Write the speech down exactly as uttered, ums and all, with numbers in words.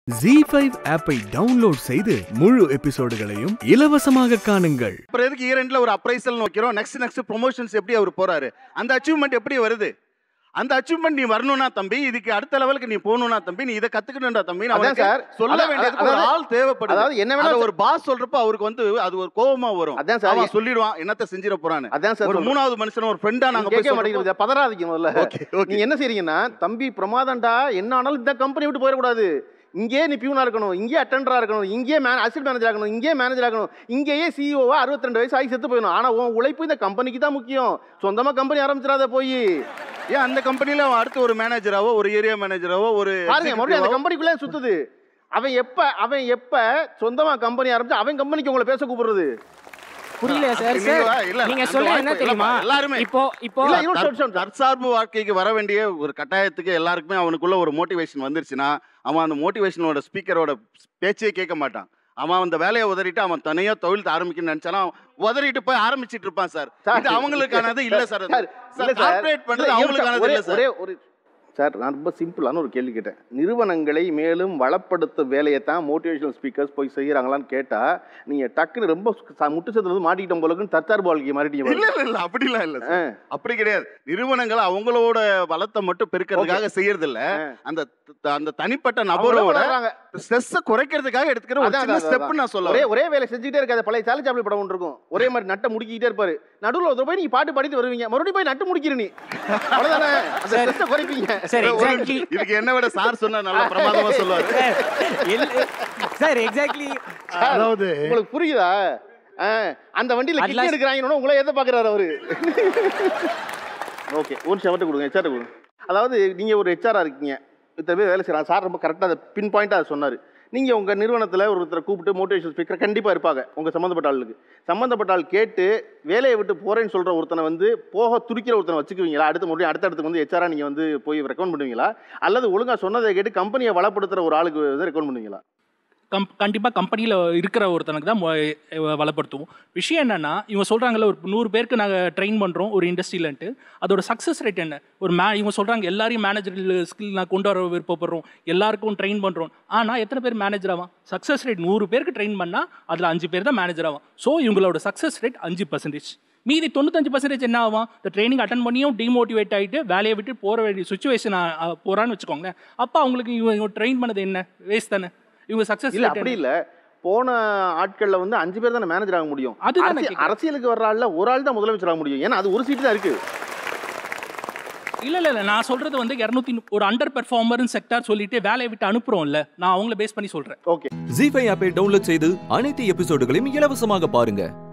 ஜீ five ஆப்பை download செய்து முழு எபிசோடுகளையும் இலவசமாக காணுங்கள். அப்புறம் எதுக்கு ஈரெண்ட்ல ஒரு அப்ரைசல் நோக்கிறோம், நெக்ஸ்ட் நெக்ஸ்ட் ப்ரொமோஷன்ஸ் எப்படி அவர் போறாரு, அந்த அச்சீவ்மெண்ட் எப்படி வருது, அந்த அச்சீவ்மெண்ட் நீ வரணும்னா தம்பி, இதுக்கு அடுத்த லெவலுக்கு நீ போகணும்னா தம்பி, நீ இதை கத்துக்கணும்டா தம்பி, நான் சார் சொல்ல வேண்டியது ஒரு ஆள் தேவைப்படுது. அதாவது என்ன வேணா ஒரு பாஸ் சொல்றப்ப அவருக்கு வந்து அது ஒரு கோவமா வரும். அதான் சார் அவன் சொல்லிடுவான் என்னத்த செஞ்சிர போறான்னு. அதான் சார் ஒரு மூணாவது மனுஷன் ஒரு ஃப்ரெண்டா நாங்க கேட்க மாட்டேங்கிறோம். பதறாதீங்க முதல்ல. நீங்க என்ன செய்றீங்கன்னா, தம்பி பிரமாதம்டா, என்ன ஆனாலும் இந்த கம்பெனி விட்டு போயிட கூடாது, இங்கே நீ பியூனா இருக்கணும், இங்கே அட்டெண்டரா இருக்கணும், இங்கே அசிஸ்டன்ட் மேனேஜர் ஆகணும், இங்கே மேனேஜர் ஆகணும், இங்கேயே சிஇஓவா அறுபத்தி ரெண்டு வயசு ஆகி செத்து போயிடும். ஆனா உன் உழைப்பு இந்த கம்பெனிக்கு தான் முக்கியம். சொந்தமா கம்பெனி ஆரம்பிச்சிடாத போய் ஏன் அந்த கம்பெனில அடுத்து ஒரு மேனேஜராவோ ஒரு ஏரியா மேனேஜராவோ ஒரு மறுபடியும் அந்த கம்பெனிக்குள்ளே சுத்துது. அவன் எப்ப அவன் எப்ப சொந்தமா கம்பெனி ஆரம்பிச்சு அவன் கம்பெனிக்கு உங்களை பேச கூப்பிடுறது புரியல சார். நீங்க சொல்றது என்ன தெரியுமா, எல்லாரும் இப்போ இப்போ தற்சார்பு வாழ்க்கைக்கு வர வேண்டிய ஒரு கட்டாயத்துக்கு எல்லாருக்குமே அவனுக்குள்ள ஒரு மோட்டிவேஷன் வந்துருச்சுன்னா அவன் அந்த மோட்டிவேஷனோட ஸ்பீக்கரோட பேச்சே கேட்க மாட்டான். அவன் அந்த வேலையை உதறிட்டு அவன் தனியா தொழில் ஆரம்பிக்கணும்னு நினைச்சாலும் உதறிட்டு போய் ஆரம்பிச்சிட்டு இருப்பான் சார். இது அவங்களுக்கானது இல்ல சார். கார்ப்பரேட் பண்றது அவங்களுக்கானது இல்ல சார். ஒரு சார் நான் ரொம்ப சிம்பிளான ஒரு கேள்வி கேட்டேன். நிறுவனங்களை மேலும் வளப்படுத்தும் வேலையை தான் மோட்டிவேஷனல் ஸ்பீக்கர்ஸ் போய் செய்யறாங்களான்னு கேட்டா நீங்க டக்குன்னு ரொம்ப முட்டு சத்துல வந்து மாட்டிக்கிட்டோம் போலக்குன்னு தற்சார்பு வாழ்க்கையை மாறிட்டீங்க. இல்ல இல்ல இல்ல அப்படிலாம் இல்ல, அப்படி கிடையாது. நிறுவனங்கள் அவங்களோட வளத்தை மட்டும் பெருக்கிறதுக்காக செய்யறது இல்ல, அந்த அந்த தனிப்பட்ட நபரோட ஸ்ட்ரெஸ் குறைக்கிறதுக்காக எடுத்துக்கிற ஒரு சின்ன ஸ்டெப் நான் சொல்ல. ஒரே ஒரே வேலை செஞ்சுட்டே இருக்காது. பழைய சாலை சாப்பிட படம் ஒன்று இருக்கும், ஒரே மாதிரி நட்டை முடிக்கிட்டே இருப்பாரு. நடுவில் ஒரு போய் நீ பாட்டு பாடிட்டு வருவீங்க, மறுபடியும் போய் நட்டு முடிக்கிற நீ அவ்வளவுதானே, அந்த ஸ்ட்ரெஸ் குறைப்பீங்க. இதுக்கு என்ன விட சார் சொன்னா நல்லா பிரமாதமா சொல்லுவாரு சார். எக்ஸாக்ட்லி. அதாவது உங்களுக்கு புரியுதா, அந்த வண்டியில கிட்டி எடுக்கிறாங்கன்னு உங்களை எதை பாக்குறாரு அவரு. ஓகே ஒரு ஷவர்ட்ட கொடுங்க, ஹெச்ஆர் கொடுங்க. அதாவது நீங்க ஒரு ஹெச்ஆரா இருக்கீங்க, இத்தனை பேர் வேலை செய்யறாங்க சார், ரொம்ப கரெக்டாக அதை பின் பாயிண்டாக அதை சொன்னார். நீங்கள் உங்கள் நிறுவனத்தில் ஒருத்தரை கூப்பிட்டு மோட்டிவேஷன் ஸ்பீக்கர் கண்டிப்பாக இருப்பாங்க உங்கள் சம்மந்தப்பட்ட ஆளுக்கு. சம்மந்தப்பட்ட ஆள் கேட்டு வேலையை விட்டு போகிறேன்னு சொல்கிற ஒருத்தனை வந்து போக துடிக்கிற ஒருத்தனை வச்சுக்குவீங்களா? அடுத்த மறுபடியும் அடுத்த இடத்துக்கு வந்து ஹெச்ஆராக நீங்கள் வந்து போய் ரெக்கமெண்ட் பண்ணுவீங்களா? அல்லது ஒழுங்காக சொன்னதை கேட்டு கம்பெனியை வளப்படுத்துகிற ஒரு ஆளுக்கு வந்து ரெக்கமெண்ட் பண்ணுவீங்களா? கம் கண்டிப்பாக கம்பெனியில் இருக்கிற ஒருத்தனுக்கு தான் வளப்படுத்துவோம். விஷயம் என்னென்னா, இவங்க சொல்கிறாங்கல்ல ஒரு நூறு பேருக்கு நாங்கள் ட்ரெயின் பண்ணுறோம் ஒரு இண்டஸ்ட்ரியிலன்ட்டு, அதோட சக்ஸஸ் ரேட் என்ன? ஒரு மே இவங்க சொல்கிறாங்க எல்லாரையும் மேனேஜர் ஸ்கில் நான் கொண்டு வர விருப்பப்படுறோம், எல்லாருக்கும் ட்ரெயின் பண்ணுறோம். ஆனால் எத்தனை பேர் மேனேஜர் ஆகும்? சக்ஸஸ் ரேட் நூறு பேருக்கு ட்ரெயின் பண்ணால் அதில் அஞ்சு பேர் தான் மேனேஜர் ஆகும். ஸோ இவங்களோட சக்ஸஸ் ரேட் அஞ்சு பர்சன்டேஜ். மீதி தொண்ணூத்தஞ்சு பர்சன்டேஜ் என்ன ஆகும்? இந்த ட்ரைனிங் அட்டன் பண்ணியும் டிமோட்டிவேட் ஆகிட்டு வேலையை விட்டு போகிற வேண்டிய சுச்சுவேஷன் போகிறான்னு வச்சுக்கோங்களேன். அப்போ அவங்களுக்கு இவங்க ட்ரெயின் பண்ணது என்ன? வேஸ்ட் தானே. இவங்க சக்சஸ் இல்ல. அப்படி இல்ல, போன ஆட்கள்ல வந்து அஞ்சு பேர் தானே மேனேஜர் ஆக முடியும். அரசியலுக்கு வர்ற ஆள்ல ஒரு ஆள் தான் முதலமைச்சர் ஆக முடியும். ஏன்னா அது ஒரு சீட்டு தான் இருக்கு. இல்ல இல்ல இல்ல நான் சொல்றது வந்து இருநூத்தி ஒரு அண்டர் பெர்ஃபார்மர் செக்டார் சொல்லிட்டு வேலையை விட்டு அனுப்புறோம்ல, நான் அவங்கள பேஸ் பண்ணி சொல்றேன். ஓகே. ஜீ ஃபைவ் ஆப்பை டவுன்லோட் செய்து அனைத்து எபிசோடுகளையும் இலவசமாக பாருங்க.